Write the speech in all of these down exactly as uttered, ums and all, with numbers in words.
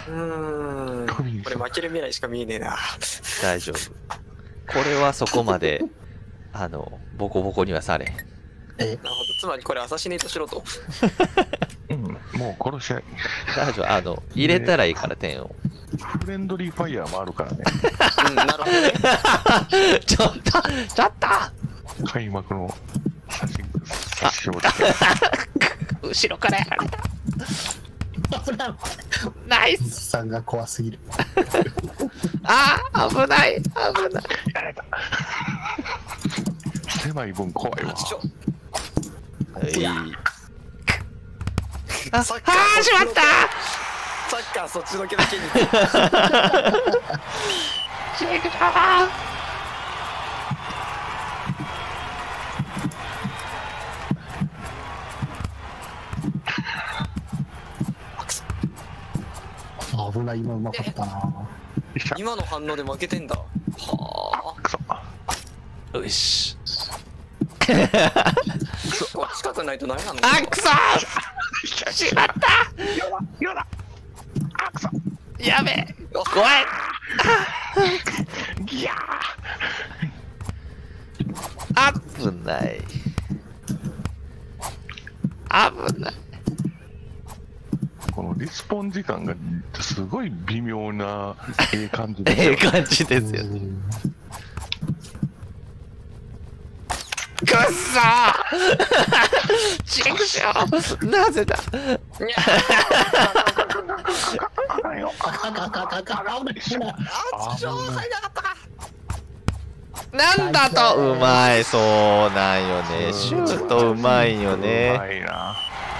うーん。これ負ける未来しか見えねえな。 大丈夫。これはそこまで、あの、ボコボコにはされへん。 え、なるほど。つまりこれアサシネートしろと。 うん、もう殺し合い。 大丈夫。あの、入れたらいいから点を。 フレンドリーファイヤーもあるからね。 うん、なるほどね。 ちょっと、ちょっと開幕の写真、写真をつけ後ろからやられた。 危ない。 ナイス。 さんが怖すぎる。 ああ、危ない。危ない。 やられた。狭い分怖いわ。 ちょいい。あ、 サッあカーー、しまったサッカーそっちのけだけに。 チェックだ危ない、今うまかったな。 今の反応で負けてんだ。はくそ。 よし。 あ。これ近くないとダメなの。 あ、くそーしまったよだ。あ、くそ。 やべえ怖いいや危ない危ないこのリスポン時間がすごい微妙なええ感じでええ感じですよねくっそーチクショーなぜだあかんよ。あかんあかんあかんあかんあかん。 あ、ちょう入らなかったか。 なんだとうまいそうなんよねシュートうまいようねまいな。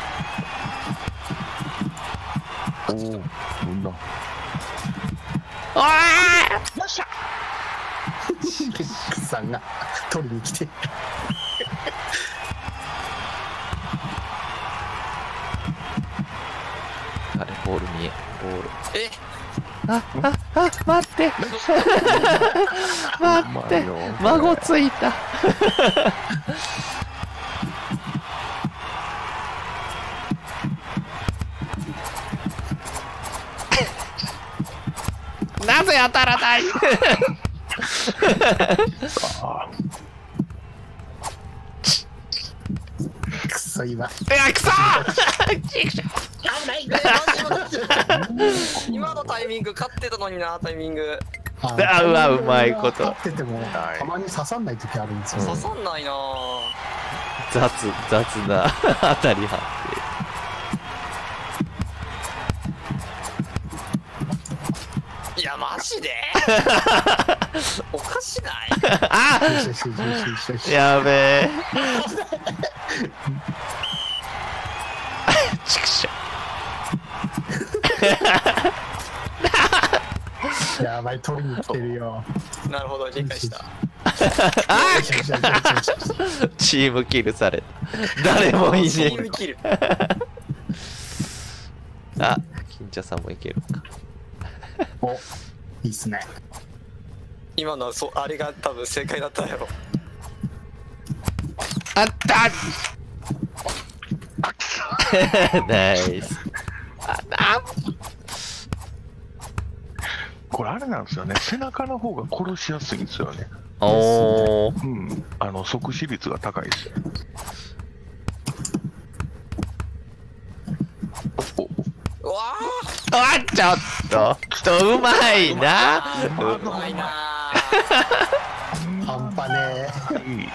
おお、そんな。 おーよっしゃ。 レックスさんが取りに来て。 あれボール見えボールえ、 あああ待って待って孫ついたなぜ当たらないあくそ今。 いやくそ危ない。 今のタイミング勝ってたのにな、タイミング。 ああうわうまいこと立っててもたまに刺さんない時あるんですよ。 刺さんないな。 雑雑な当たり判いや、マジでおかしない？ 定あよしよしよしよしよし。 やべえちくしょやばい、取りに来てるよ。 なるほど、理解した。 あよしよしよしよしよし。 チームキルされた誰もいチねームキル。 えあ金茶さんもいけるかお、いいっすね。 今のはそう、あれが多分正解だったやろ。 あったナイスああこれあれなんですよね。背中の方が殺しやすいんですよね。 おーうん。あの即死率が高いですよ。 うわあちょっと人うまいなー、うまいな半端ねいい。 ー。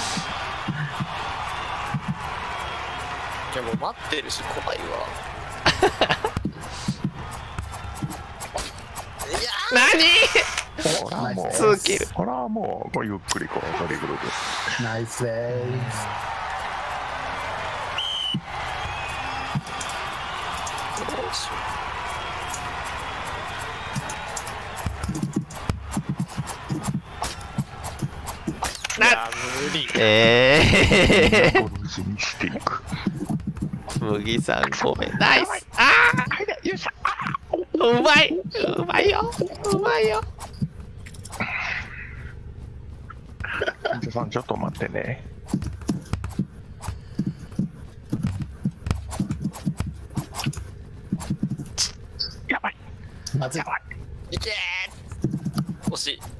いや、もう待ってるし怖いわ。いや何ほらもう。 ツーキルほらもうこうゆっくりこうドリブルで。 ー。ナイスでーす。 ー、どうしよう。いや、無理。 えゴルフにしていく。 ー、麦さんごめんナイスあよっしゃ。 ーうまいうまいようまいよ金茶さんちょっと待ってね。やばい。 まずい。 いけー惜しい。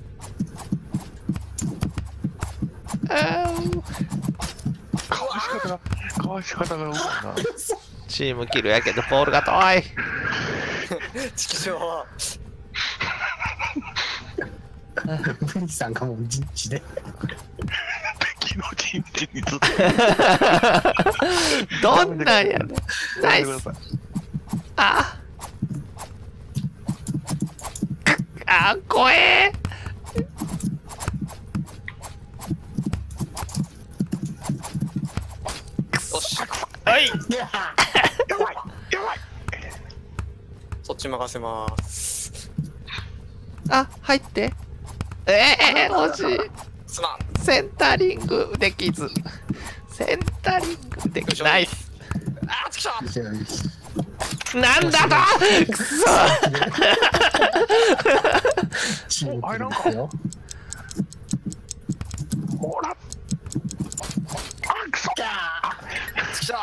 あーかわし方がかわし方がうまいな。 チームキルやけどボールが遠い。 チキショー。 ムニさんがもう陣地で。 敵の陣地にずっと。 どんなんやねん。ナイス。ああ、怖え。 よし。 はい。 やばいやばい。 そっち任せます。 あ、入って。ええー、惜しい。 すまん。 センタリングできず。センタリングできず。ナイス。 あーチキショー。 なんだと。くそ。 チームキルですよ。 ほら。あくそ。 チキショー。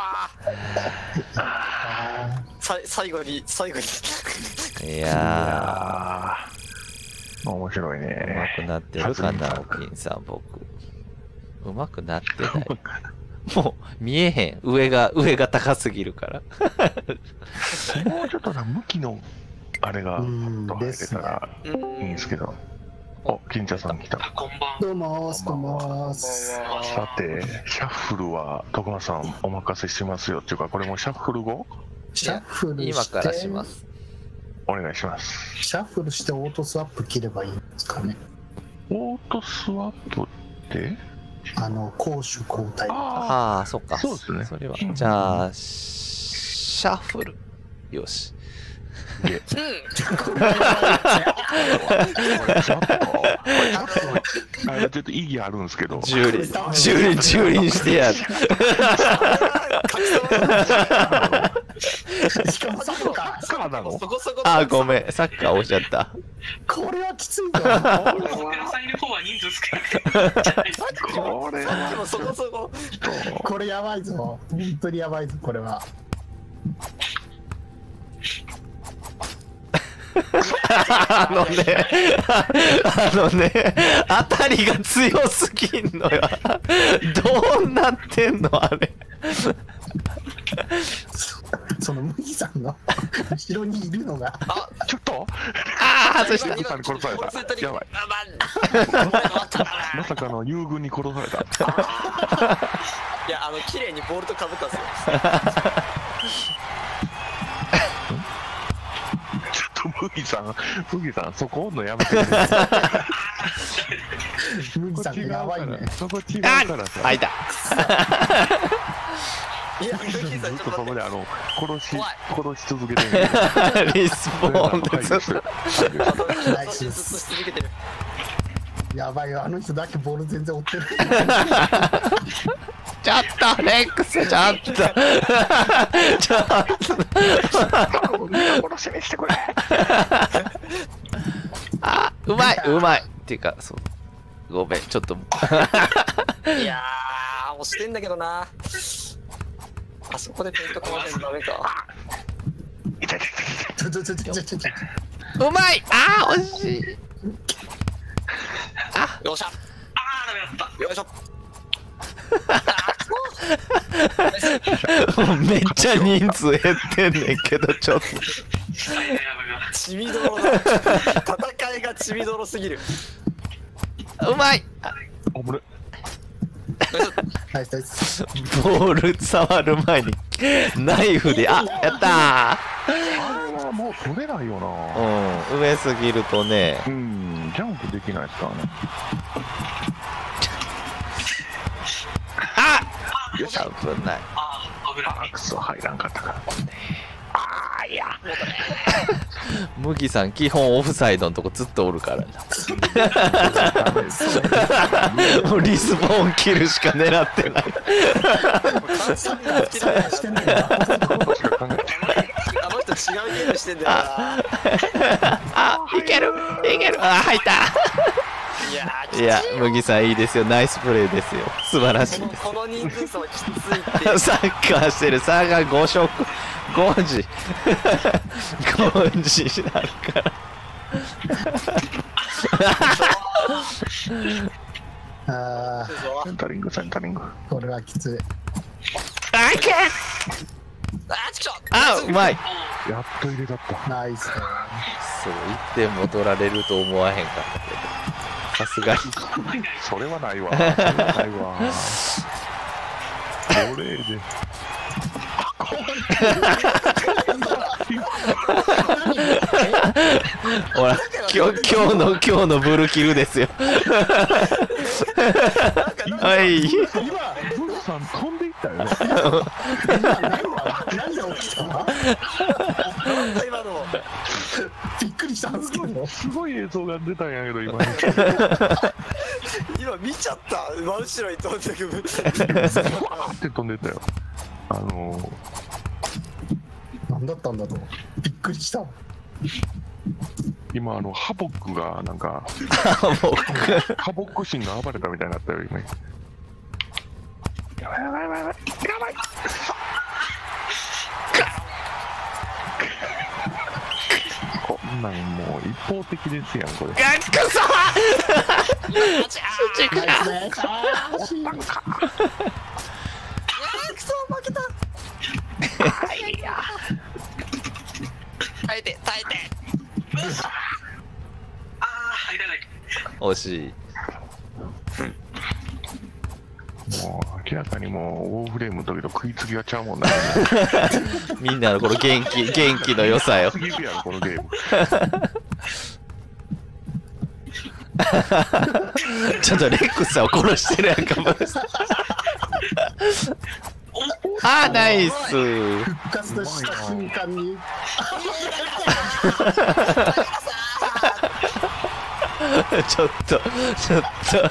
さ最後に最後に。 いやああ面白いー、うまね。 くなってるかな、おきんさん、僕。うまくなってない。もう見えへん。上が、上が高すぎるから。 もうちょっとな向きのあれがうん入れたらいいんですけど。お、金茶さん来た。 こんばんどうもーす、こんばんはーす。 さて、シャッフルは徳間さんお任せしますよっていうか、これもシャッフル後シャッフルして今からします。 お願いします。 シャッフルしてオートスワップ切ればいいんですかね。 オートスワップってあの攻守交代。 あああ、そっか。 そうですねそれは。じゃあ、シャッフル。よし。 あ、いえ、 うん。 これちょっと、これちょっと、あれちょっと意義あるんですけど、 蹂躙、蹂躙、蹂躙してやる。 しかもサッカー。 カーなのそこそこ。 あー、ごめん。サッカー押しちゃった。 これはきついぞ。 これは、 さっきもそこそこ。 これやばいぞ。本当にやばいぞ、これは。 あのね、あのね、当たりが強すぎんのよ。どうなってんのあれ。 その麦さんの後ろにいるのが。 あ、 ちょっと、 ああ、外した。 麦さんに殺された。やばい。 あ、ままさかの友軍に殺された。 いや、あの綺麗にボールと被ったんですよ。 ちょっと麦さん、麦さん、そこおんのやめてくれ。 麦さんってやばいね。 そこ違うからさ。 あいた。 いや、 ずルキーさんっとそこであの殺し怖い殺し続けてる。 リスポーンでずっと。 ナイス。ずっとし続けてる。 やばいよ、あの人だけボール全然追ってる。 ちょっと、レックス、ちょっと。ちょっと。 殺しにしてくれ。 あ、うまい、うまい。っていうか、そう。ごめん、ちょっと。 いやー、押してんだけどな。あそこでペイントかませんとダメか。 痛い痛い痛い。 ちょちょちょちょちょちょ。 うまい。あー、惜しい。 よっしゃ。あー、ダメだった。よいしょ。 めっちゃ人数減ってんねんけど、ちょっと。 血みどろだ。戦いが血みどろすぎる。 うまい。 おもれ。 ナイスナイス。 ボール触る前にナイフで、あ、やったー。 あれはもう取れないよな。 うん、上すぎるとね。 うん、ジャンプできないですからね。 あ、 よっしゃ。 危ない。 あ、クソ入らんかったから。ああ、いや。 麦さん基本オフサイドのとこずっとおるからな。もうリスポーンキルしか狙ってない。 サッカー期待してないな。 あの人違うゲームしてんだよな。 あ、いけるいける。あ、入った。 いやいや、麦さんいいですよ。ナイスプレーですよ。素晴らしいです。 この人数差はきついって。 サッカーしてる。差がご色、 ごじごじになるからあセンタリングセンタリング。 ーこれはきつい。 あいけあーちくしょう。 あうまい。 やっと入れたった。 ナイス。 そういってんも取られると思わへんかったけど、さすがにそれはないわ。それはないわ。ボレーで。 ほら今日今日の今日のブルキルですよはい今ブルさん飛んでいったよね。 今何が何が起きたの？ 今のびっくりしたんですけど。 すごい映像が出たんやけど今。 今見ちゃった。真後ろに飛んでくる。 わーって飛んでったよ。あのー、 何だったんだと。びっくりした。 今あのハボックがなんか僕ハボック神が暴れたみたいになったよ今。やばいやばいやばいやばいやばい。こんなんもう一方的ですやんこれ。 ガックソナイスね。あー惜しい。 あーくそ負けた。耐えて耐えて。 ああ入らない。 惜しい。 もう明らかにもうオーフレームの時と食いつきがちゃうもんな。 みんなのこの元気元気の良さよすぎるやろこのゲーム。 ちょっとレックスさんを殺してるやんかもうあナイス復活とした瞬間に。 ちょっとちょっと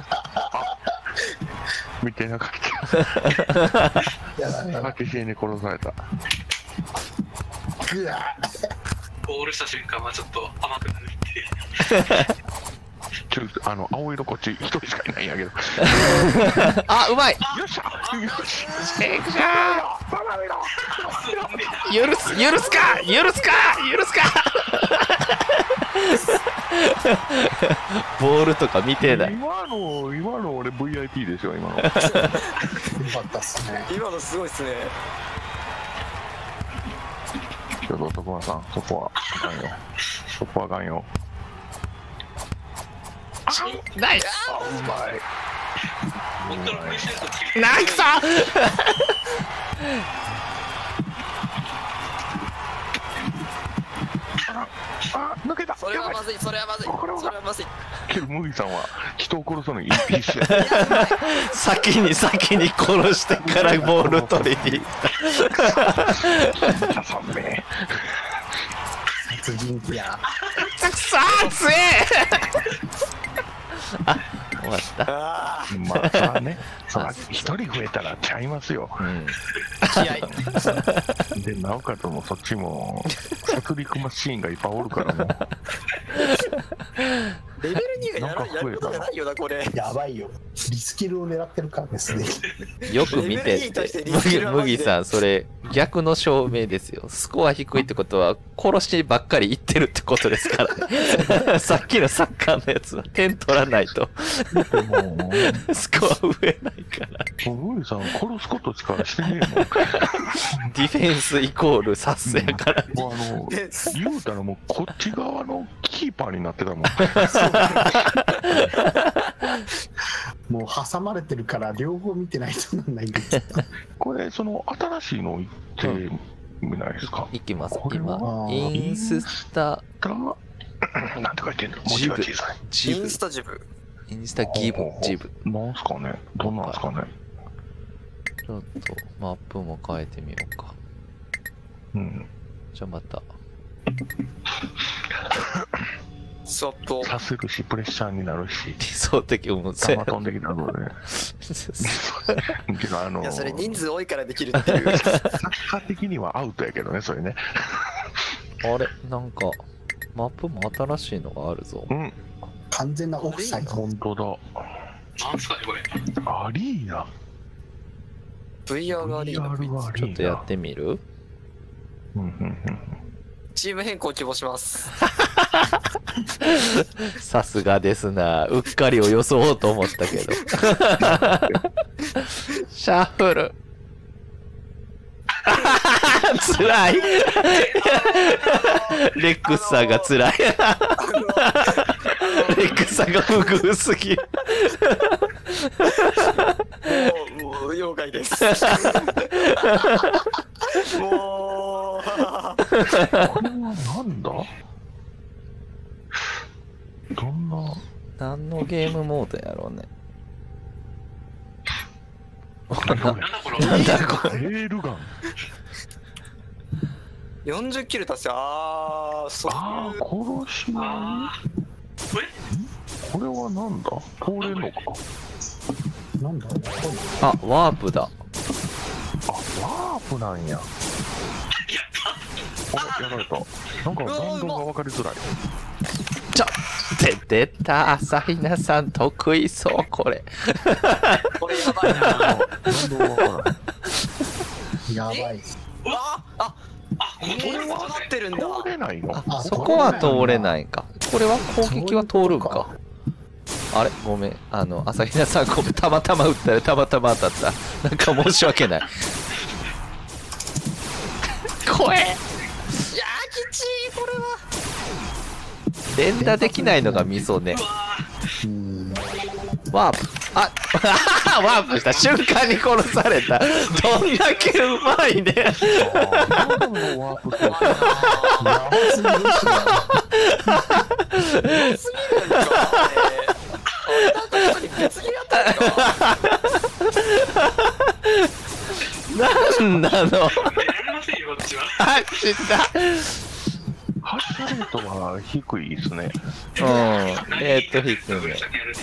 見てなかったやばいやばい。 パティシエに殺された。 ぐわゴールした瞬間はちょっと甘くなるっていう。 ちょっとあの青色こっち一人しかいないんやけど。 あうまいよっしゃよしエクション許す許すか許すか許すかボールとか見てない今の今の俺 ブイアイピー ですよ今の。 よかったっすね。 今のすごいっすね。 ちょっと徳間さんそこはあかんよ。そこはあかんよ。 ナイスあうまい。 本当のプレシェント切る。 ナイスあ抜けた。 それはまずいそれはまずいこれはそれはまずい。 けど麦さんは人を殺すのに必死やった。 先に先に殺してからボール取りに行ったさんめ殺人鬼や。 くそー強えあ終わったあまあそらねそら一人増えたらちゃいますよ。 うんあ気合い。 でなおかつもうそっちも殺戮マシーンがいっぱいおるからもうレベルにがやらなんか増えたなやることじゃないよなこれ。 やばいよ。リスキルを狙ってるからですね。 よく見てレベルに対してってリスキルはマジで麦さんそれ逆の証明ですよ。スコア低いってことは殺しばっかりいってるってことですからねさっきのサッカーのやつは点取らないともうスコア増えないからもう麦さん殺すことしかしてねえもん。 ディフェンスイコールサスやからもうあので言うたらもうこっち側のキーパーになってたもん。 もう挟まれてるから両方見てないとなんないんです。 これその新しいの言ってみないですか。 いきますこれは今インスタたなんて書いてんの文字が小さい。 ジブインスタジブ。 インスタギブジブなんすかねどんなんすかね。 ちょっとマップも変えてみようか。 うんじゃあまたスワップを。 させるしプレッシャーになるし理想的もう球飛んできたのでけどあのいやそれ人数多いからできるっていう。 サッカー的にはアウトやけどねそれね。 あれなんかマップも新しいのがあるぞ。 うん完全なオフサイド。 本当だ。 なんすかねこれ。 アリーナブイアール アリーナ。 ブイアール アリーナちょっとやってみる？ うんうんうん。 チーム変更希望します。 さすがですな。うっかりを装おうと思ったけど。シャッフル。つらい。レックスさんがつらい。レックスさんが不遇すぎる。 もう、もう妖怪です。もう。 これはなんだ？どんな？ 何のゲームモードやろうね。 なんだこれ。 なんだこれ。 レールガン。 よんじゅっキル達成。ああ、そういう。 ああ、殺し合い。 あーこれはなんだ？通れんのか？ なんだあ、ワープだ。 あ、ワープなんや。あれ、やられた。なんか弾道が分かりづらい。 ちょって出た。朝比奈さん得意そう、これ。 これやばいな。 弾道が分からない。 やばい。 ああ、 あ、ここれはなってるんだ。 通れないの？ あそこは通れないんか。これは攻撃は通るんか。あれごめん。あの、朝比奈さんごめん。たまたま撃ったらたまたま当たった。なんか申し訳ない。怖え。 いやー、きちい、これは。 連打できないのがミソね。 うんワープ。あワープした瞬間に殺された。どんだけうまいね。 あーもうワープしてる。 やばすぎるしな。 すぎるんか。あれなんか一人別にやったんか。 なんなの。 出られませんよ、こっちは。 あ、知った。 発射レートは低いですね。 うん。えーっと、低いね。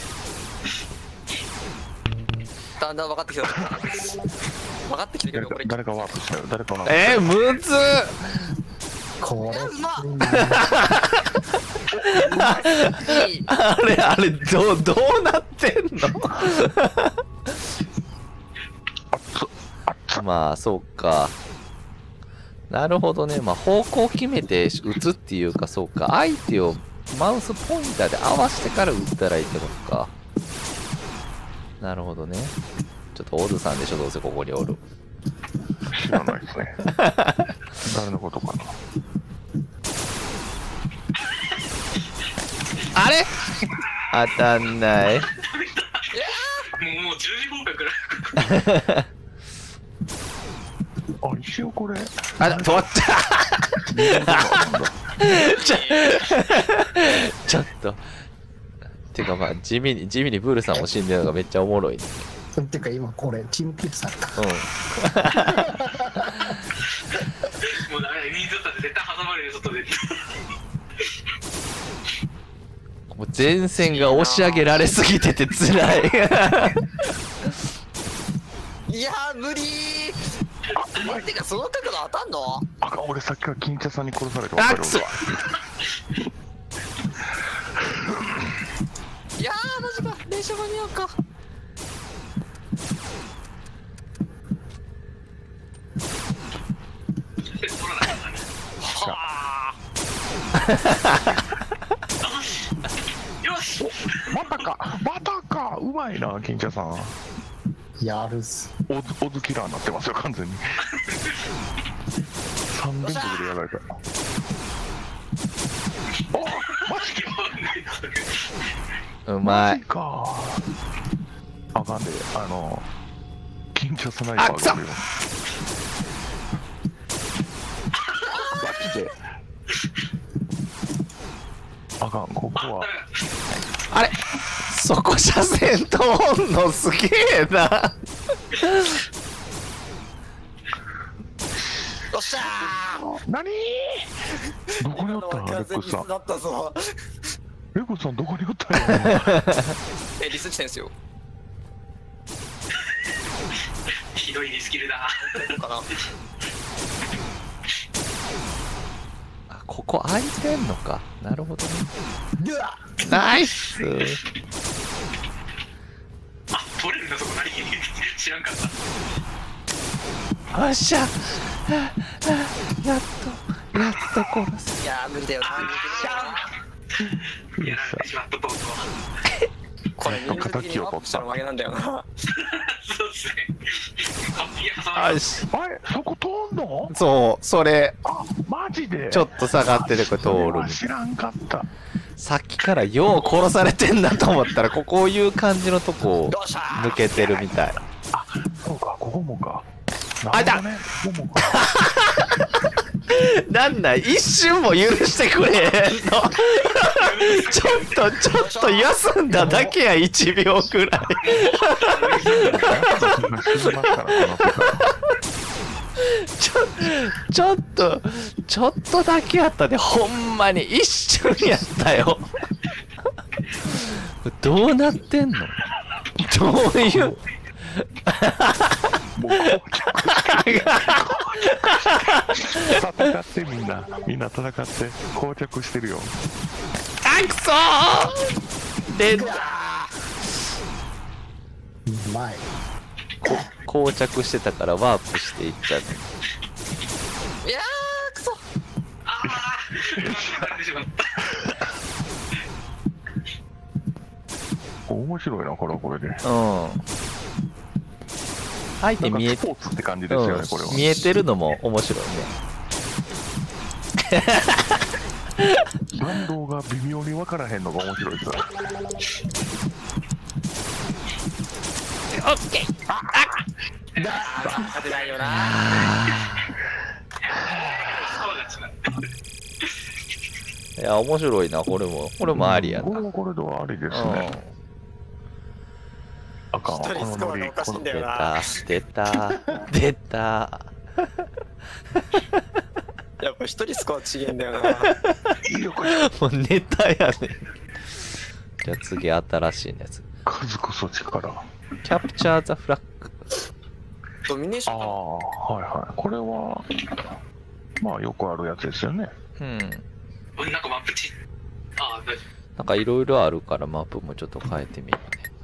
だんだん分かってきた。分かってきてるよ、これ。 誰かワープしたよ。誰かワープ。 えー、むずっ。 これうまっ。いい。 あれ、あれ、どう、どうなってんの。まあ、そうか。なるほどね。まあ、方向決めて撃つっていうか、そうか。相手をマウスポインターで合わせてから撃ったらいいってことか。なるほどね。ちょっとオズさんでしょ、どうせここにおる。 知らないですね。誰のことかな。 あれ当たんない。 もう、もうじゅうじ合格ぐらい。 あ、一応これ。 あら、止まったちょちょっと。てかまあ、地味に、地味にブールさんも死んでるのがめっちゃおもろいね。 てか今これチームキルされた。 うん。 もうダメだ、人数差で絶対挟まれるよ、外で。 もう前線が押し上げられすぎてて辛い。 いやー、無理ー。え、てか、その角度当たんの？ あかん、俺さっきから金茶さんに殺されてあ、くそ。 いやー、マジか。練習間に合うか。はよし。 またか、またか、うまいな、金茶さん。 やるっす。 オズ、オズキラーになってますよ、完全に。三連続でやられた。お、マジうまマジい。 か。あかんで、あの、金茶スナイパーがあるよ。マジで。あかん、ここは。 あれそこ車線通んのすげえな。 よっしゃー。 何どこにおったんレックスさん。 だったぞ。 レックスさんどこにおったんや。 え、リス地点ですよ。 ひどいリスキルだ。 かな。 あ、ここ空いてんのか。なるほどね。 うわナイス。 あ、取れるんだ、そこ何気に。知らんかった。 っしゃやっとやっと殺す。 いやー無理だよな。 やられてしまったとうとう。 これ人数的にワープしたら負けなんだよな。 そうですね。完璧に挟まれよし。 あれそこ通んの？ そうそれあ、マジでちょっと下がっててこれ通それるみたい。 は知らんかった。 さっきからよう殺されてんだと思ったらここういう感じのとこをよっしゃー抜けてるみたい。 そうか、ここもか。 あなるほどね、ここもか。 なんだ一瞬も許してくれへんのちょっとちょっと休んだだけやいちびょうくらいちょちょっとちょっとだけやったで、ほんまに一瞬やったよどうなってんの、どういうもう戦ってみんな、みんな戦って膠着してるよ。 あくそーでうまい。 膠着してたからワープしていっちゃう。 いやーくそ。 ああ、やられてしまった。 面白いな、これはこれで。 うん相手見えスポーツって感じですよね、これは。 うん、見えてるのも面白いね弾道が微妙に分からへんのが面白いですよね。 オッケー。 勝てないよな。 そうですね。 いや面白いな、これもこれもありやな。 これもこれではありですうんね。あかんわ、 一人スコアがおかしいんだよ出な。 た出た出たやっぱ一人スコア違えんだよな。 もうネタやね。じゃあ次新しいやつ。 数こそ力。 キャプチャーザフラッグ。 ドミネーシああ、 ョンかな。 はいはい。これは、まあよくあるやつですよね。 うん。 俺なんかマップチ。ああ、大丈なんかいろいろあるからマップもちょっと変えてみるね。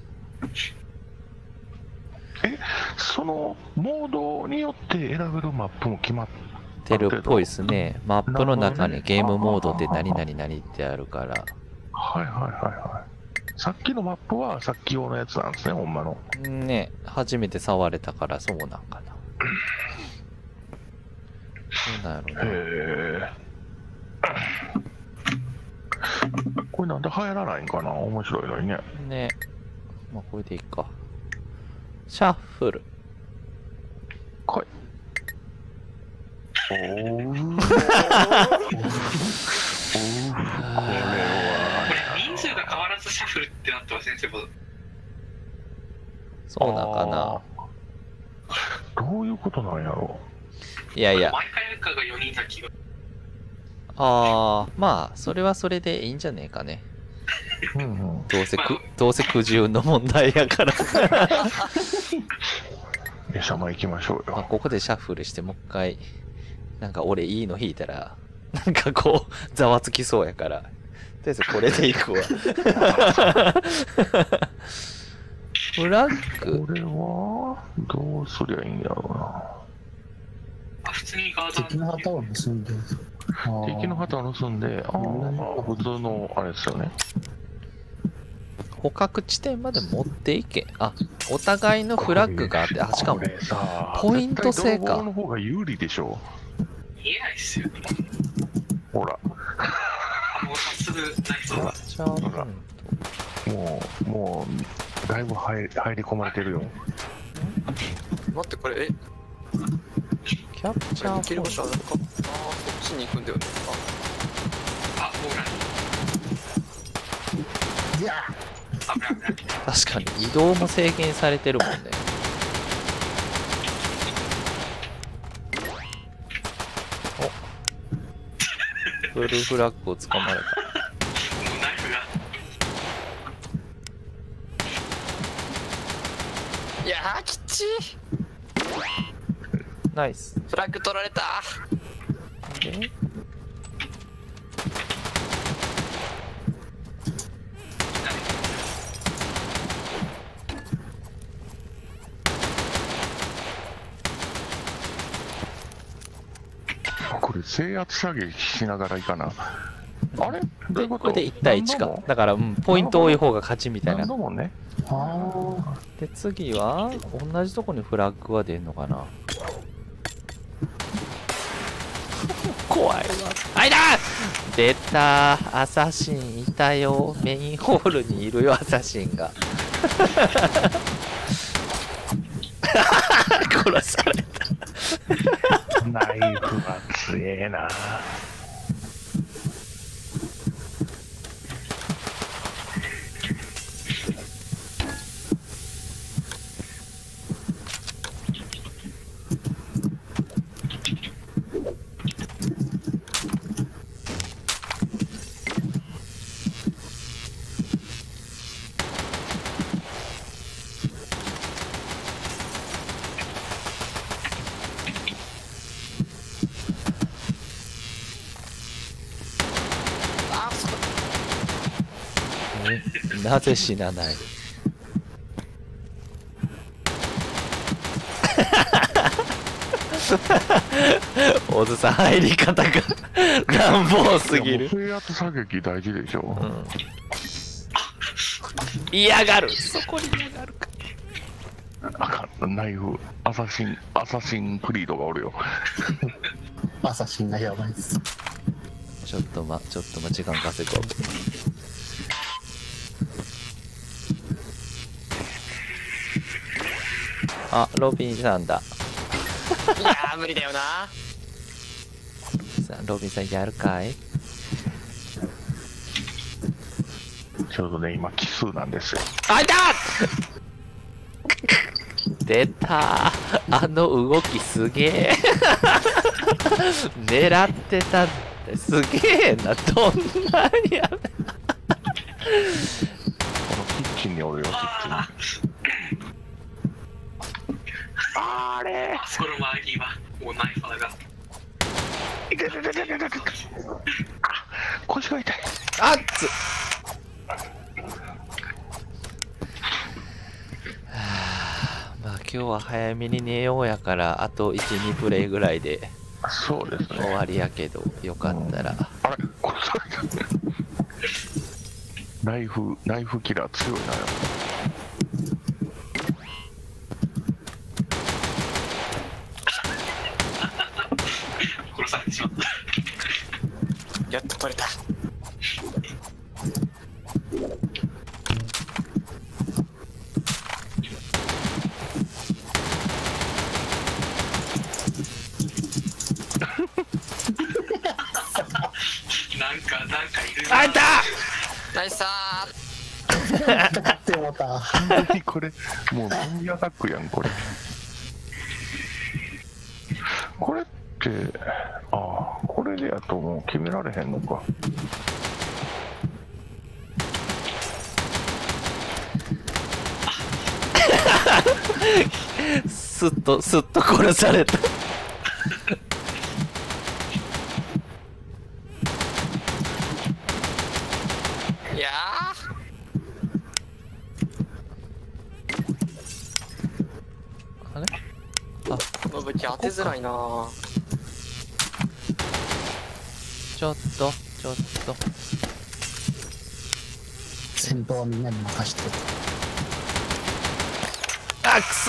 え、そのモードによって選べるマップも決まっててるっぽいですね。マップの中にゲームモードで何なる 々何ってあるから。 はいはいはいはい。さっきのマップはさっき用のやつなんですね、ほんまの。 ね、初めて触れたからそうなんかな。そうなんやろな。 へえ。これなんで流行らないんかな、面白いのにね。 ね。まあこれでいいか。シャッフル。 来い。おー。おー。これ夫。こは。 れ人数が変わらずシャッフルってなってません、先生。 そうなんかな。 どういうことなんやろいやいや。 毎回かがよにんだ気が。 ああ、まあ、それはそれでいいんじゃねえかね。 う。うんうん。 どうせく、どうせ苦渋の問題やから。 よしゃま行きましょうまあ、 よ。 ここでシャッフルしてもう一回、なんか俺いいの引いたら、なんかこう、ざわつきそうやから。とりあえずこれでいくわ。フラッグこれは、どうすりゃいいんやろうな。 あ、普通にガード敵の旗を盗んでる。 敵の旗を盗んで、ああ、普通のあれですよね。 捕獲地点まで持っていけ。あ、お互いのフラッグがあって、あ、しかも、 これさポイント制か絶対泥棒の方が有利でしょ。 見えないっすよ。 ほら、 あ、もう早速、内臓が。 じゃあ、 ほらもう、もう、だいぶ入り入り込まれてるよ。 待ってこれえキャプチャ行ける場ー所あるのか。ああそっちに行くんだよね。 あ、もうない。 いや危ない危ない。 確かに移動も制限されてるもんね。おフルフラッグを捕まれた。 もうナイフが。 いやーきっちー。 ナイス。 フラッグ取られた。 で制圧射撃しながらいかな。あれどういうこと？ これでいち対いちか。だから、うん、ポイント多い方が勝ちみたいな。 何度もね。 あで、次は、同じとこにフラッグは出んのかな。怖いわ。あいだ出たー、アサシンいたよ。メインホールにいるよ、アサシンが。殺された。 ナイフは強えな。 なぜ死なない。大津さん入り方が乱暴すぎる。 制圧射撃大事でしょ。 うん、嫌がる。そこに嫌がるか。 あかん、ナイフ、アサシン、アサシンクリードがおるよ。 あ、アサシンがやばいです。 ちょっとま、ちょっとま、時間稼ごう。あ、ロビンさんだ。 いやー無理だよな。 さあ、ロビンさんやるかい？ ちょうどね、今奇数なんですよ。 あいた出たー、あの動きすげえ。狙ってたってすげえな。どんなにやべ。 このキッチンにおるよ、キッチンに。あれあそこの周りにはもうナイファーが。 いててててててて。あ、腰が痛い。 あっつ。まあ今日は早めに寝ようやから、あといち、にプレイぐらいでそうですね。 終わりやけど、よかったら。 あれ殺された。ナイフ、ナイフキラー強いな、やっぱ。 殺されてしまった。 やっと取れた。 なんか、なんかいるな。 あんたナイスさかかってもうた。 本当にこれ、もうゾンビアタックやん、これ。これって、ああ、これでやともう決められへんのか。 すっと、すっと殺された。 ー。いやあれー、この武器当てづらいな。 ちょっと、ちょっと。 戦闘はみんなに任して。 あ、くそ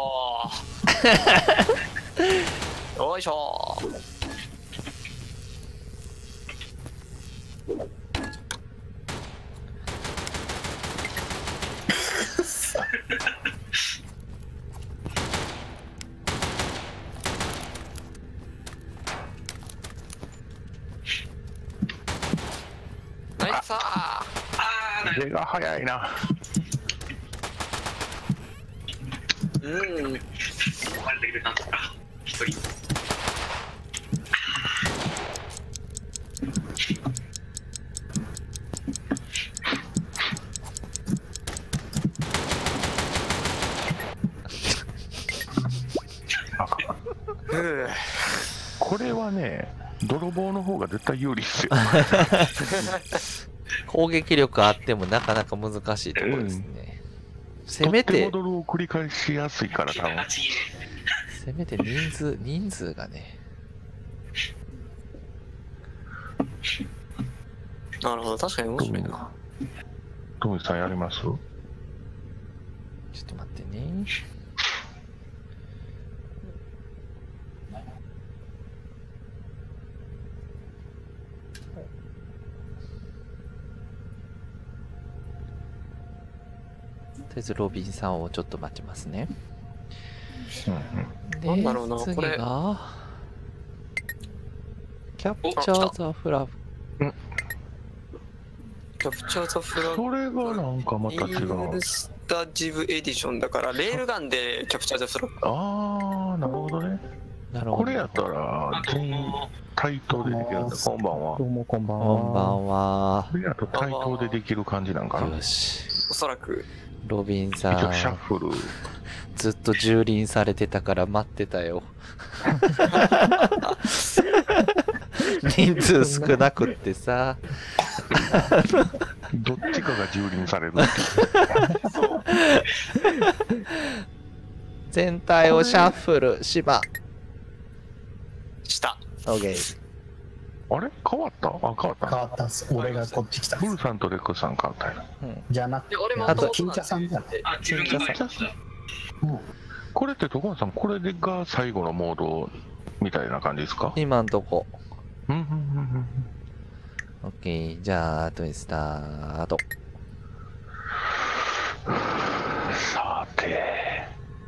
おーよいしょー。ナイスさー。 あー、ナイフ。 手が早いな。 うん。 終わりだけど、なんとか。一人。 ふう。 これはね、泥棒の方が絶対有利っすよ。 攻撃力あってもなかなか難しいところですね。せめて取って、戻るを繰り返しやすいから、多分。 勝ち。 せめて人数、人数がね。 なるほど、確かに面白いな。 トムさんやります？ ちょっと待ってね。とりあえずロビンさんをちょっと待ちますね。 うんでなんだろうな次これがキャプチャーザフラグ。 キャプチャーザフラそれがなんかまた違イう。 ルスタジブエディションだから、レールガンでキャプチャーザフラグ。 ああ、なるほどね。 なるほど。 これやったらあと全員対等でできるんだ。こんばんはど。うもこんばんは。 こんばんは。 これやと対等でできる感じなんかな。 よし。 おそらく。 ロビンさ一応シャッん、 フル。 ずっと蹂躙されてたから待ってたよ。人数少なくってさ。 どっちかが蹂躙されるっていう。 全体をシャッフル、芝。 下。 オッケー。 あれ変わったあ、変わった変わったんす。俺がこっち来たんブルす。 さんとレックさん変わったよ。 じゃなくて、 で、俺もあと金茶さんじゃん。 あ、自分が書いてた。 うんこれって徳松さん、これが最後のモードみたいな感じですか？ 今んとこ。 うんうんうんうん。 オッケー。じゃあ、あとにスタート。 さて。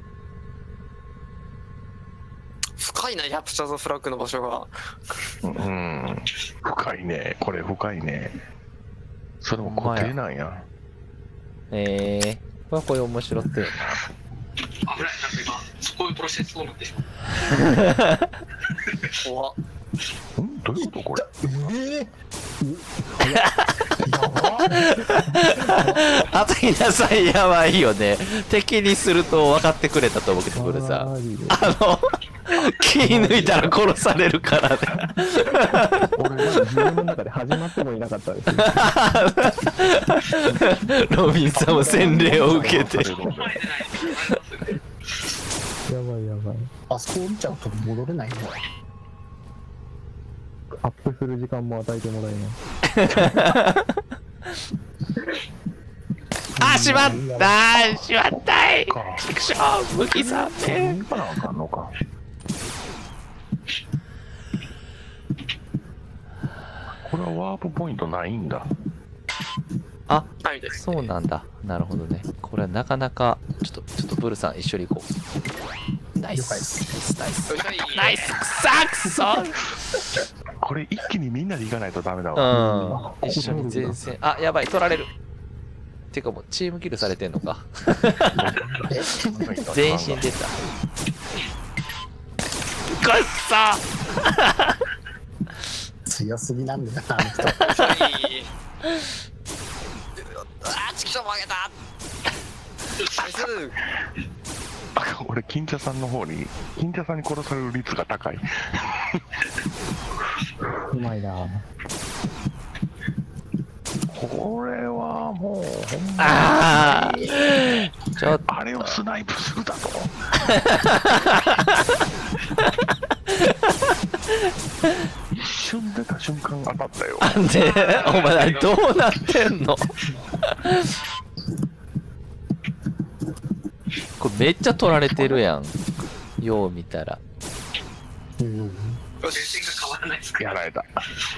深いな、キャプチャーザフラッグの場所が。 うん。深いね。これ深いね。それも固定なんや。 えー、これこれ面白ってる危ない、なんか今、そこを殺してそうなってしまう。 怖っ。 んどういうことこれ。 ええやばな。あとひなさんやばいよね。敵にすると分かってくれたと思うけど、ブルさん。 マジであの、気抜いたら殺されるからね。 俺まだ自分の中で始まってもいなかったです。 ロビンさんも洗礼を受けて。 壊れてない。 やばいやばい。 あそこ降りちゃうと戻れないんだ。 アップする時間も与えてもらえない。 あ、しまったしまったいか。 チクショー武器さんね。 行かなあかんのか。これはワープポイントないんだ。 あ、 はい、です。 そうなんだ。なるほどね。これはなかなか、ちょっと、ちょっとブルさん一緒に行こう。ナイス。 了解ですナイス。ナイス。 はいナイス。くさくそこれ一気にみんなで行かないとダメだわ。 うん。一緒に前線。あ、やばい、取られる。てかもう、チームキルされてんのか。全身出た。くっそ強すぎなんだよな、あの人。 はい。あー、チクショー負けた。ナイス。 あ俺金茶さんの方に金茶さんに殺される率が高い。 うまいな。 これはもうほんまああちょっとあれをスナイプするだと。一瞬出た瞬間当たったよ。 なんでお前どうなってんのこれめっちゃ取られてるやんよう見たらうん全然が変わらないですか。 やられた。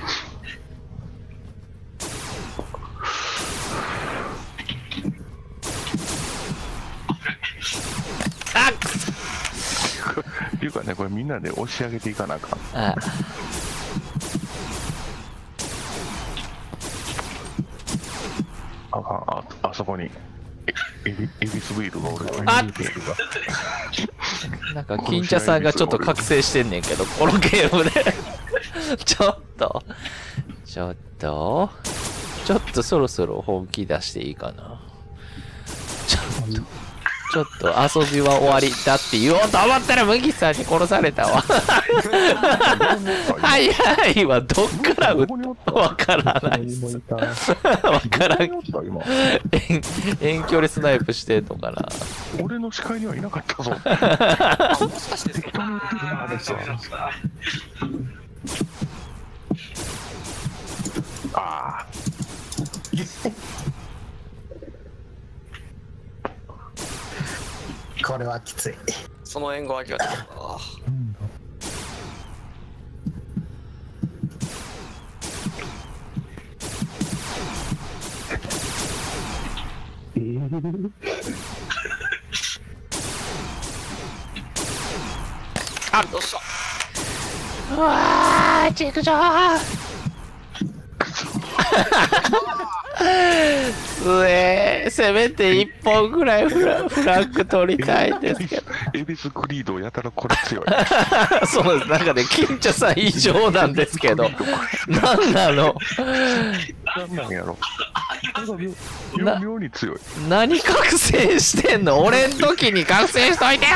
あっっていうかね、これみんなで押し上げていかなあかん。 ああかんああそこにえエビエビスビールが俺あエビビールがなんか金茶さんがちょっと覚醒してんねんけどこのゲームでちょっとちょっとちょっとそろそろ本気出していいかなちょっとちょっと遊びは終わりだって言おうと思ったら麦さんに殺されたわ早いわどっから撃ったわからないっすもいた。 わからん今遠遠距離スナイプしてんのかな俺の視界にはいなかったぞ。 あ、もしかして適当に言ってるなあれさ。 あこれはきつい。 その援護はきはちょっと。 えー、 あ、どうした。 うわー、ちくしょーすえー、せめて一本ぐらいフラフラッグ取りたいんですけど。 エビスクリードやたらこれ強い。 そうです、なんかね、金茶さん異常なんですけど、なんなのなんなんやろ。 な妙に強い。 何覚醒してんの？俺ん時に覚醒しといてよ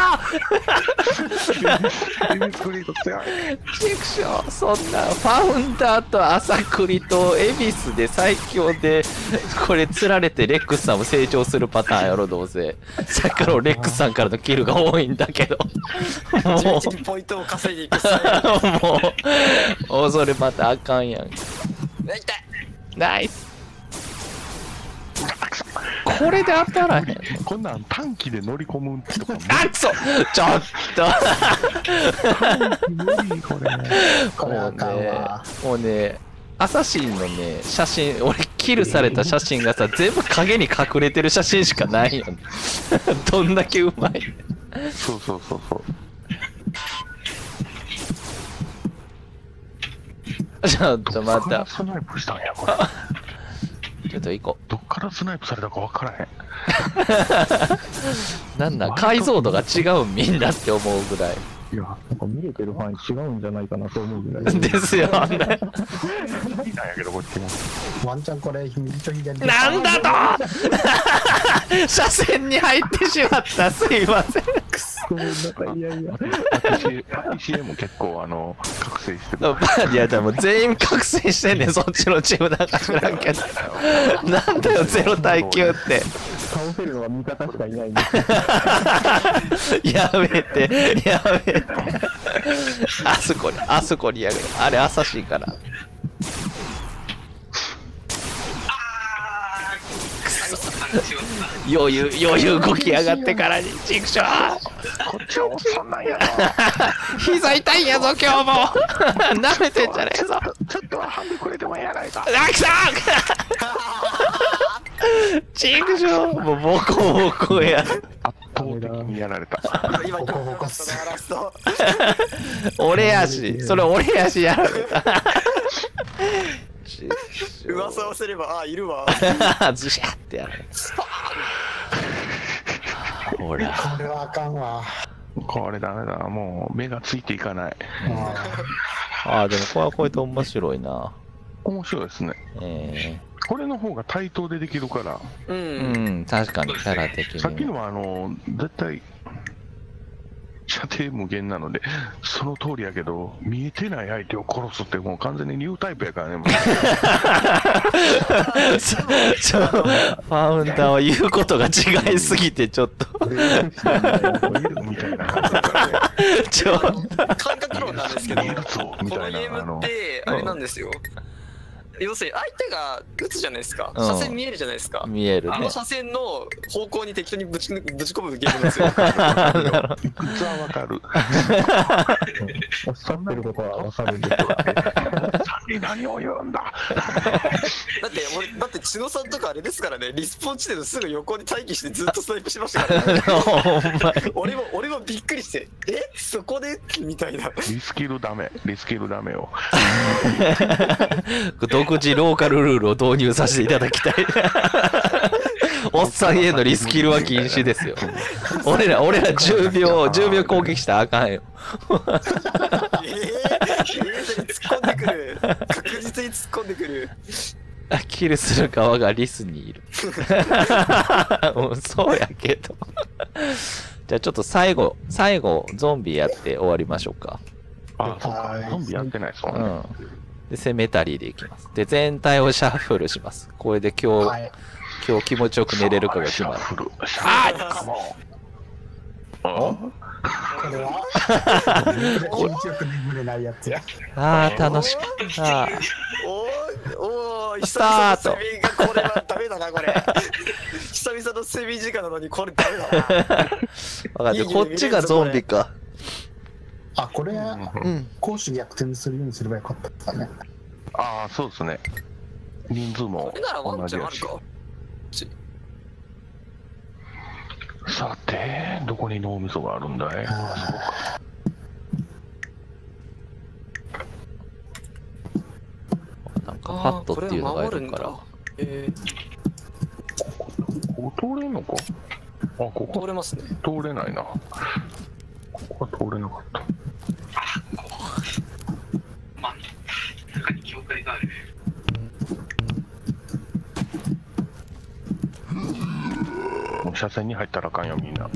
エビスクリード強い。 チクショー、そんなファウンダーと朝栗と恵比寿で最強でこれ釣られてレックスさんも成長するパターンやろ。どうせさっきからレックスさんからのキルが多いんだけどもうじゅういちポイントを稼いでいくスタイル。 もうおそれまたあかんやん。 痛い。 ナイス。これで当たらへんの？ こんなん短期で乗り込むとかもあっくそちょっと無理これ。 これあかんわ。 もうね、アサシンのね、写真、俺、キルされた写真がさ、全部影に隠れてる写真しかないよね。どんだけうまい。 そうそうそうそう。 ちょっと待った。 スナイプしたんやこれ。 ちょっと行こどっからスナイプされたか分からへん。 う。なんなん、解像度が違うみんなって思うぐらい。 いや、 なんか見れてる範囲違うんじゃないかなと思うぐらい。 ですよね。 好きなんやけどこっちも。 ワンチャンこれ右と左で。 なんだと車線に入ってしまった。すいません。 ごめんなさい。いやいや。 私、パティシエも結構あの覚醒してる。 バーディアちゃんもう全員覚醒してんねん、そっちのチームなんか知らんけど。なんだよ、ゼロ対きゅうって。 倒せるのは味方しかいないんです。 やめて、やめて。あそこに、あそこにやる。あれ、アサシンかな。余裕、余裕動きやがってからに、チクショーこっちはそんなんやろ。 膝痛いんやぞ、今日も舐めてんじゃねえぞ。 ちょっとはハンデくれてもやないか。 ラキさんチクショーもうボコボコや。 圧倒的にやられた。 今ボコボコっすラスト。 俺やし、それ俺やしやられた。 噂をすれば、ああ、いるわ。 ズシャってやられた。ほら。 これはあかんわ。 これダメだ。もう目がついていかない。 ああ、でもこれはこれで面白いな。 面白いですね。 えこれの方が対等でできるから。 う。 ー、うんん、確かにキャラ的に。 さっきのはあの絶対射程無限なのでその通りやけど、見えてない相手を殺すってもう完全にニュータイプやからね。もうちょちょファウンダーは言うことが違いすぎてちょっとみたいな感じだからね。 ちょっと感覚論なんですけど、 見えるぞこのみたいなゲームってあれなんですよ。要するに相手が撃つじゃないですか。 うん車線見えるじゃないですか。 見えるねあの。車線の方向に適当にぶちぶち込むゲームなんですよ。 理屈はわかる。 おっしゃってることはわかるんですが。 さんに何を言うんだ。 だって俺だって千野さんとかあれですからね、リスポン地点のすぐ横に待機してずっとスナイプしましたからね。 ほんま俺も俺もびっくりして、えそこでみたいな。 リスキルダメ、リスキルダメよ。 独自ローカルルールを導入させていただきたい。おっさんへのリスキルは禁止ですよ。俺ら、俺らじゅうびょう、じゅうびょう攻撃したらあかんよ。 えー、えー、突っ込んでくる。確実に突っ込んでくる。 キルする側がリスにいる。うん、そうやけど。じゃあちょっと最後、最後、ゾンビやって終わりましょうか。 あ、そうか。ゾンビやってないですもんね。 うん。で、セメタリーでいきます。で、全体をシャッフルします。これで今日、 はい。 今日気持ちよく寝れるかが決まる。 シャッフル。シャッフルかも。あこれは気持ちよく眠れないやつや。 ああ、楽しく。あおーおースタート。 久々の睡眠がこれはダメだなこれ。久々の睡眠時間なのにこれダメだな。 分かった。こっちがゾンビか。 あ、これ、 うん。 攻守逆転するようにすればよかったですかね。 ああ、そうですね。人数もこれならワン同じやし。 チャンあるか。 さて、どこに脳みそがあるんだい？ あなんかハットっていうのがいるから。 えここ通れんのか？あ、こー、 こ通れますね。 通れないな。ここは通れなかった。 まあ中に境界がある。 もう車線に入ったらあかんよ、みんな。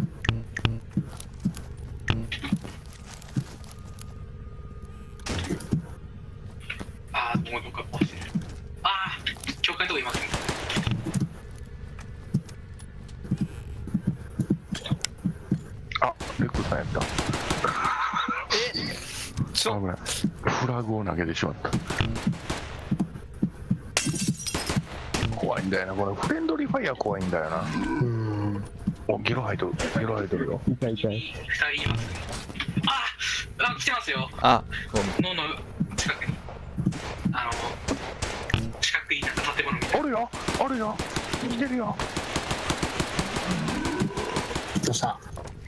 ああ、もうどっか壊してる。ああ、境界のとこいますね。 あ、レックさんやった。 え、ちょ危ない。フラグを投げてしまった。怖いんだよな、これ。フレンドリーファイヤー怖いんだよな。 ーうん。 お、ゲロ吐いてる。ゲロ吐いてるよ。 痛い痛い。 ふたりいますね。ああ、あ、来てますよ。 あ、ごめん。 脳の近くに。あの、四角いなんか建物みたいな。 あるよ、あるよ。来てるよ。 どうした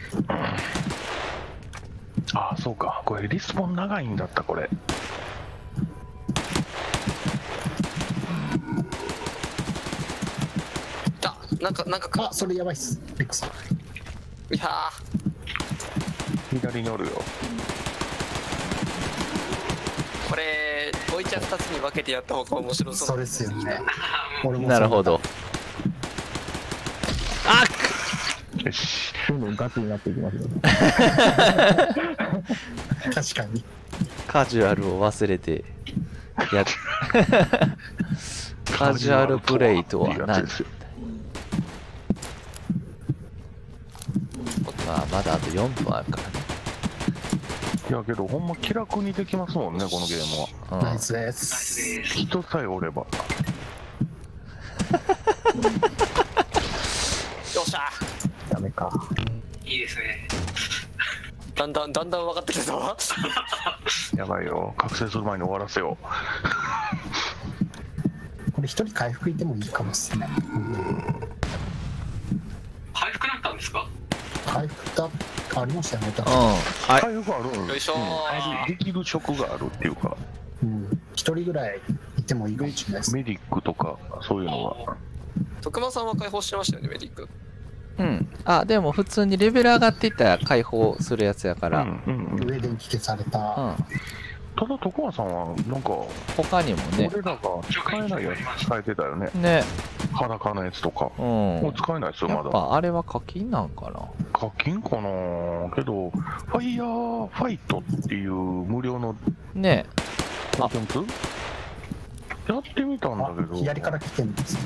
ああ、そうか。これリスポン長いんだった、これ。 だ、なんかなんかあ、それやばいっす。リックさん。 いや左におるよ。 ー、これボイチャふたつに分けてやった方が面白そう。 そうですよね。俺もなるほど。あっよし。 どんどんガチになっていきますよ。 確かに。 カジュアルを忘れてやっカジュアルプレイとは何？まあまだあとよんぷんあるからね。 いやけどほんま気楽にできますもんね、このゲームは。 うんナイスでナイスす。 です。 人さえおれば。 よっしゃダメか。 いいですね。 ー、だんだんだんだん分かってきたぞ。 やばいよ。覚醒する前に終わらせよこれ一人回復いてもいいかもっすね。 回復なったんですか？ 回復だありましたよね。確うんかう。 あ回復あるんよいしょーうんできる職があるっていうか、 うん。一人ぐらいいてもいいかもしれないです。 メディックとかそういうのが。 徳間さんは解放してましたよね、メディック。 うんあでも普通にレベル上がっていったら解放するやつやかうら、 んうんうん。 上電気消された。 うんただ徳間さんはなんか他にもね俺らが使えないやつ使えてたよね。 ね裸のやつとか。 うんもう使えないですよ、 やっまだ。 ぱあれは課金なんかな。 課金かなけど、ファイヤーファイトっていう無料のねコンテンツやってみたんだあけど。 左から来てるんです。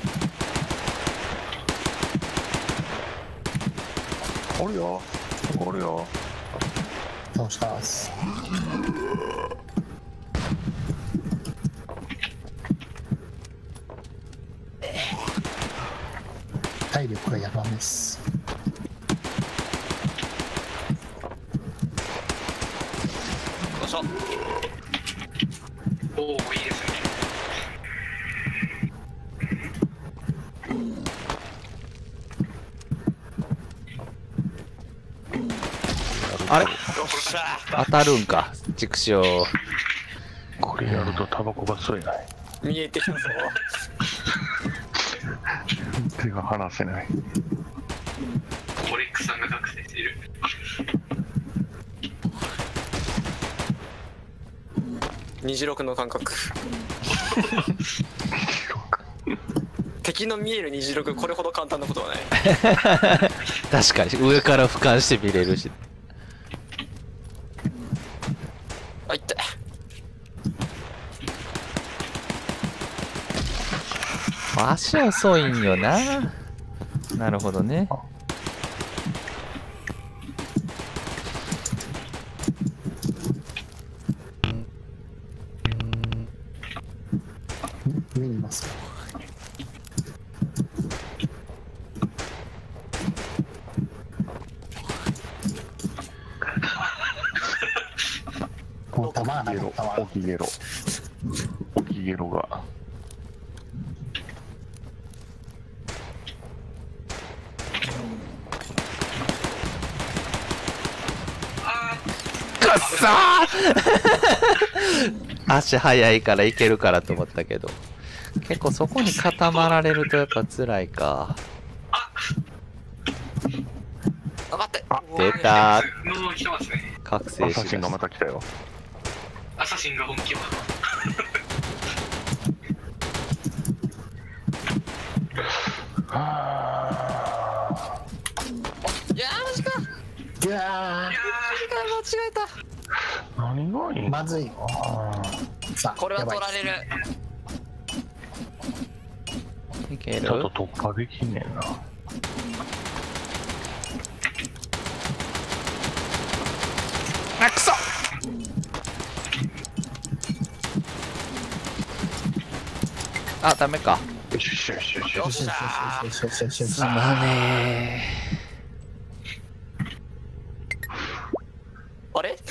あるよ。あるよ。 倒したっす。体力がやばめっす。 よいしょ。 おお、いいですね。 あれよっしゃー。 当たるんか畜生。 これやるとタバコが吸えない。 見えてきたぞ。 手が離せない。 オレックさんが覚醒している。 虹六の感覚。敵の見える虹六、これほど簡単なことはない。 確かに上から俯瞰して見れるし。 あ、いって。 足遅いんよな。なるほどね。 上にいますか。 がなかったわ。 オキゲロオキゲロがくっそー足速いからいけるからと思ったけど、結構そこに固まられるとやっぱ辛いか。 あ、待って。 出たもう来てますね。 覚醒しましアサシンがまた。 た来たよ。 アサシンが本気は。 いやーマジか。 いや間違えた。 何がいいーまずい。さあこれはやばい取られる。 いけるちょっと突破できんねんな。 あ、くそあ、ダメか。 よしよしよしよしよっよしよししゃー。 よしよしよしよしすまねあれ？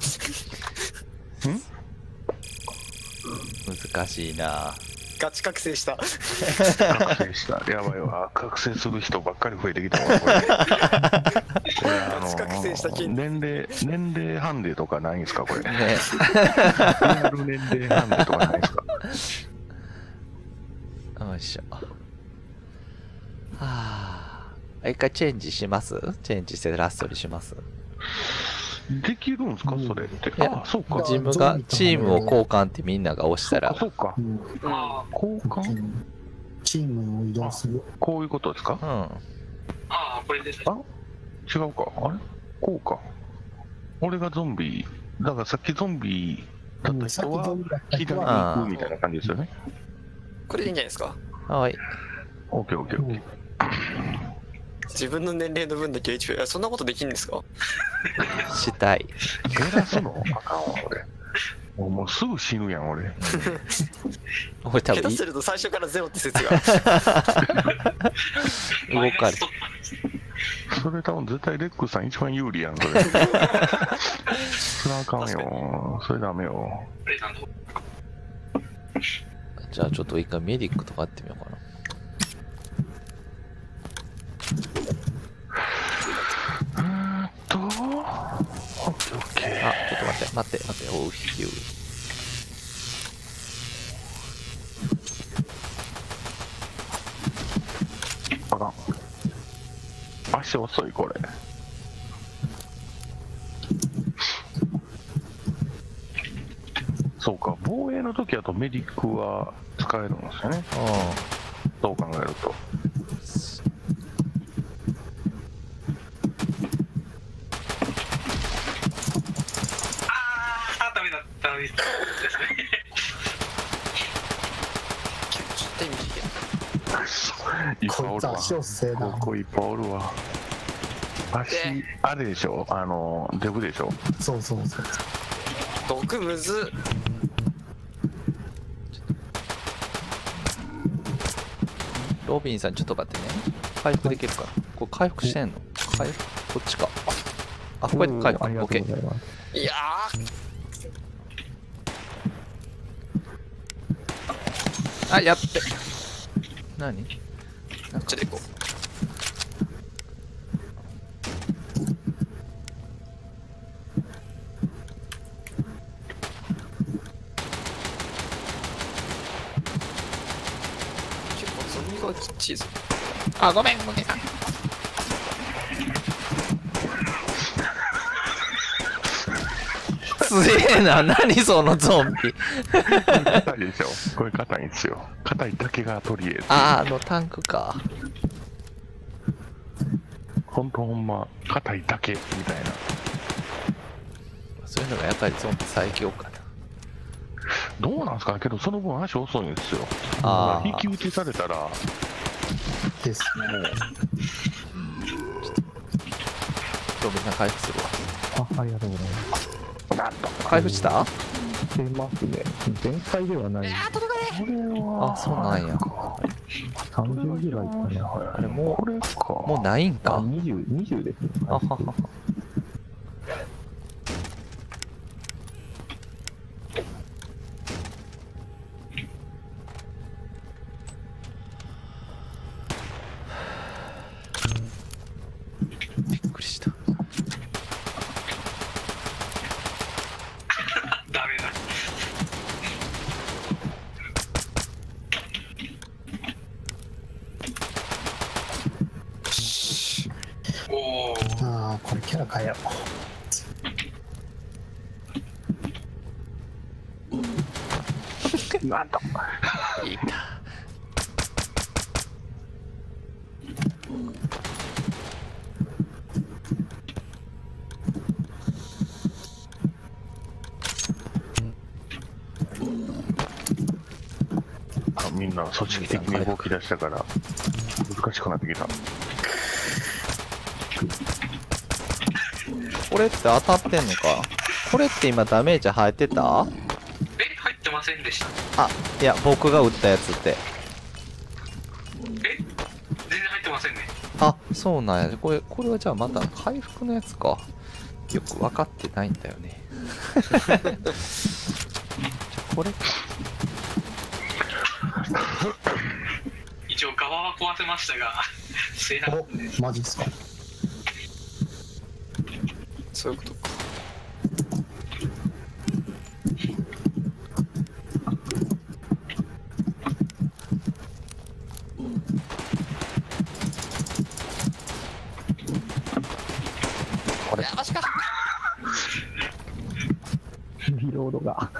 ー。難しいな。 ガチ覚醒した。 覚醒した。やばいわ。覚醒する人ばっかり増えてきたわ。これ。これあガチ覚醒したの筋年齢年齢ハンデとかないんですかこれ。リね。 アル年齢ハンデとかないんですか。 よいしょ。はあ。一回チェンジします？チェンジしてラストにします？ できるんですかそれって。 いやあ、そうか。 自分がチームを交換ってみんなが押したあら、 そうかう。んあ交換うんチームを移動する。 こういうことですかう。ん。 あ、ああ、これです。 あ違うか。あれこうか。俺がゾンビ。だからさっきゾンビだった人はさっきゾンビだった人左には行くみたいな感じですよね。 これでいいんじゃないですか。 はい。 オッケーオッケーオッケー。 自分の年齢の分だけ エイチピー。そんなことできるんですか。 したい。 減らすのあかんわ俺。もうもうすぐ死ぬやん俺。 俺多分い下手すると最初からゼロって説が。 動かれ。 それ多分絶対レックさん一番有利やんそれ。それあかんよ。それダメよ。 プレイさんの方じゃあちょっと一回メディックとかやってみようかな。 うーんと。オッケーオッケー。 あ、ちょっと待って、待って、待って、おう、ひゅう。 あかん。足遅いこれ。そうか、防衛の時だとメディックは使えるんですよね。そう考えると。 ああ、ダメだったのにですね。 ちょっと意味できる。 いっぱいおるわ。 こいつ足遅えなここいっぱいおるわ。足、あれでしょあの、デブでしょそうそうそう。 毒むず。 ロビンさん、ちょっと待ってね。回復できるかな。これ回復してんの回復こっちか。あ、これで回復。 ありがオッケー。 とうございます。 いやー。 あ、やって。何ちょっと行こう。結構ゾンビがきっちいぞ。 あ、ごめん、ごめん。すげえな、何そのゾンビ。 硬いでしょこれ硬いんですよ。硬いだけが取り柄。 あー、あのタンクか。 ほんとほんま、硬いだけみたいな。 そういうのがやっぱりゾンビ最強かな。 どうなんすかけど、その分足遅いんですよ。 あー引き打ちされたら、もですね。 ロビンさん回復するわ。 あ、ありがとうございます。 う、なんと。 回復したしてますね。全開ではない。 これは、 あ、そうなんや。 さんじゅうぐらいかな。 あれもこれか。 う、もうないんあ、 か。 にじゅう、にじゅうですね。 あははは。 あこれキャラ変えよなんだいいか。 あみんな組織的に動き出したから難しくなってきた。 これって当たってんのか。これって今ダメージ入ってた？ え、入ってませんでした。 あ、いや、僕が撃ったやつって。 え、全然入ってませんね。 あ、そうなんや。これ、これはじゃあまた回復のやつか。よく分かってないんだよね。じゃあこれか。 一応側は壊せましたが、吸えなかったね。 おマジっすか。 そういうことか。これあしかリロードが。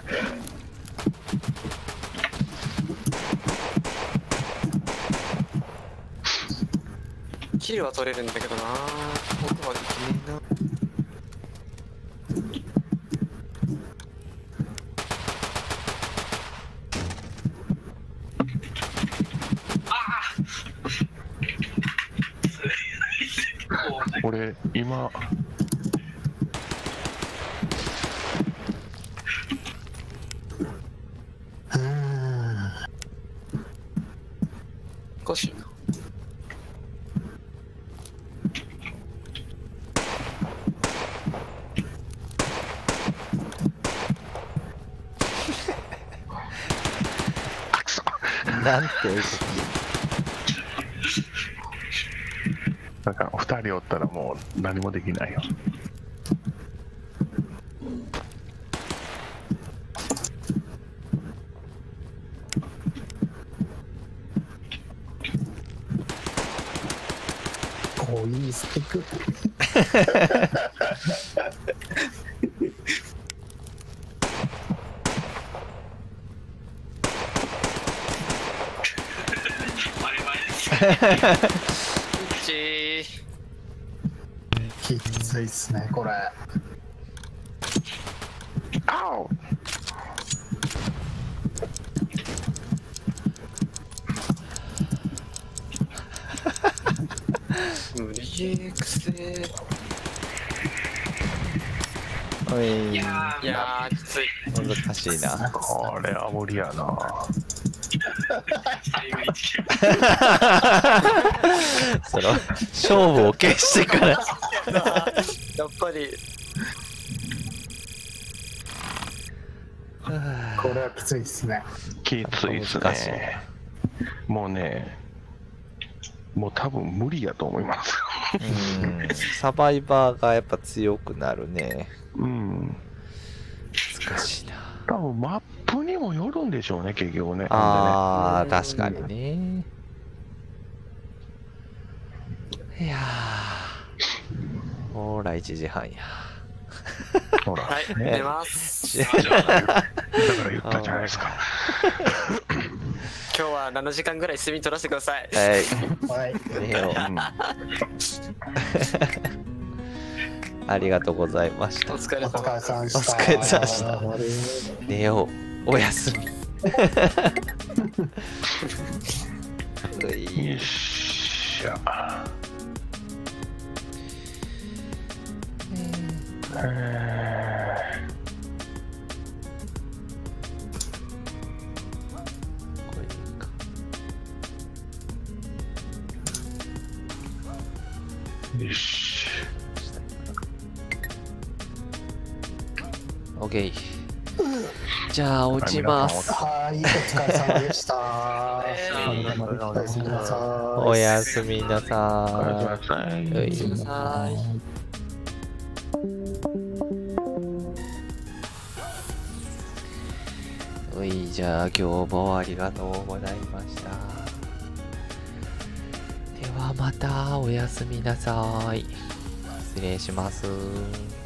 キルは取れるんだけどな。僕はできねえな。 俺今おかしいな。 なんていうこなんかふたりおったらもう何もできないよ。 おいいスティック。 バレバレです。 うちきついっすねこれ。 あお無理ゲーくせー。 と。おい、 いやー、 いやーきつい。 難しいな。 これは無理やな。 最後につける。 その勝負を決してから。 やっぱりこれはきついっすね。 きついっす難しいね。もうねもう多分無理やと思います。 うん、サバイバーがやっぱ強くなるね。 うん難しいな。 多分マップにもよるんでしょうね結局ね。 あー、確かにね。いやー、ほらいちじはんや。 ほら、 はいね出ます。 だから言ったじゃないですか。 今日はななじかんぐらい睡眠取らせてください。 はい、 はい。 寝よう。 うんありがとうございましたお。疲れお疲れ様。 さんでした。 お疲れ様でした寝よう。おやすみ。ういよっしゃ。えこれでいいか。 ーよし。 オッケー。じゃあ落ちます。 はい、お疲れ様でした。 えおやすみなさい。 おやすみなおやすみさなさい。 い。ういおやすみなさい。 うい、じゃあ今日もありがとうございました。ではまたおやすみなさい。 失礼します。